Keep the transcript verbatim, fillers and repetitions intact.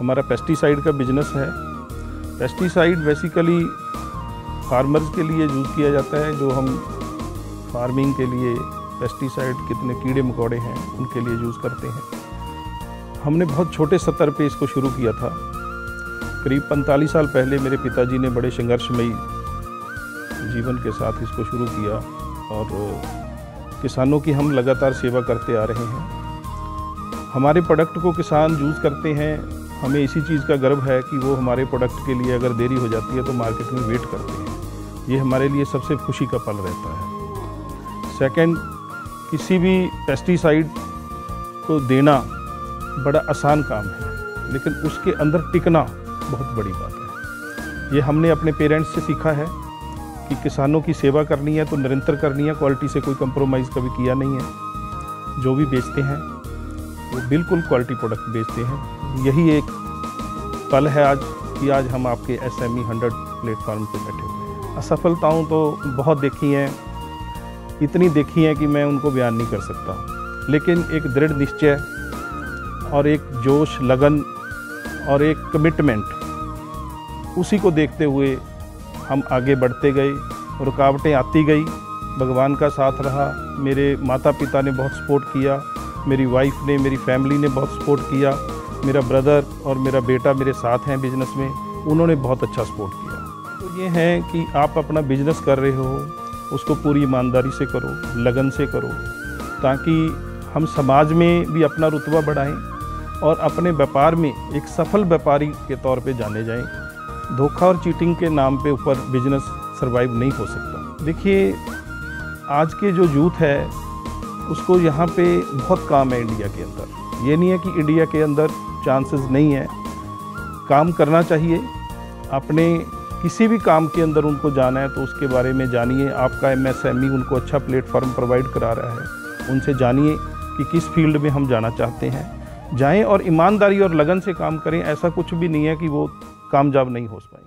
हमारा पेस्टिसाइड का बिजनेस है। पेस्टिसाइड बेसिकली फार्मर्स के लिए यूज़ किया जाता है, जो हम फार्मिंग के लिए पेस्टिसाइड कितने कीड़े मकोड़े हैं उनके लिए यूज़ करते हैं। हमने बहुत छोटे स्तर पे इसको शुरू किया था। करीब पैंतालीस साल पहले मेरे पिताजी ने बड़े संघर्षमयी जीवन के साथ इसको शुरू किया और किसानों की हम लगातार सेवा करते आ रहे हैं। हमारे प्रोडक्ट को किसान यूज़ करते हैं, हमें इसी चीज़ का गर्व है कि वो हमारे प्रोडक्ट के लिए अगर देरी हो जाती है तो मार्केट में वेट करते हैं। ये हमारे लिए सबसे खुशी का पल रहता है। सेकंड, किसी भी पेस्टिसाइड को देना बड़ा आसान काम है, लेकिन उसके अंदर टिकना बहुत बड़ी बात है। ये हमने अपने पेरेंट्स से सीखा है कि किसानों की सेवा करनी है तो निरंतर करनी है, क्वालिटी से कोई कंप्रोमाइज़ कभी किया नहीं है। जो भी बेचते हैं वो बिल्कुल क्वालिटी प्रोडक्ट बेचते हैं। यही एक पल है आज कि आज हम आपके S M E hundred platform पे बैठे हुए हैं। असफलताओं तो बहुत देखी हैं, इतनी देखी हैं कि मैं उनको बयान नहीं कर सकता, लेकिन एक दृढ़ निश्चय और एक जोश, लगन और एक कमिटमेंट, उसी को देखते हुए हम आगे बढ़ते गए। रुकावटें आती गई, भगवान का साथ रहा। मेरे माता पिता ने बहुत सपोर्ट किया, मेरी वाइफ ने, मेरी फैमिली ने बहुत सपोर्ट किया, मेरा ब्रदर और मेरा बेटा मेरे साथ हैं बिज़नेस में, उन्होंने बहुत अच्छा सपोर्ट किया। तो ये है कि आप अपना बिज़नेस कर रहे हो, उसको पूरी ईमानदारी से करो, लगन से करो, ताकि हम समाज में भी अपना रुतबा बढ़ाएं और अपने व्यापार में एक सफल व्यापारी के तौर पे जाने जाएं। धोखा और चीटिंग के नाम पे ऊपर बिजनेस सरवाइव नहीं हो सकता। देखिए, आज के जो यूथ है उसको यहाँ पे बहुत काम है इंडिया के अंदर। ये नहीं है कि इंडिया के अंदर चांसेस नहीं है, काम करना चाहिए। अपने किसी भी काम के अंदर उनको जाना है तो उसके बारे में जानिए। आपका एम एस एम ई उनको अच्छा प्लेटफॉर्म प्रोवाइड करा रहा है, उनसे जानिए कि किस फील्ड में हम जाना चाहते हैं, जाएं और ईमानदारी और लगन से काम करें। ऐसा कुछ भी नहीं है कि वो कामयाब नहीं हो पाएंगे।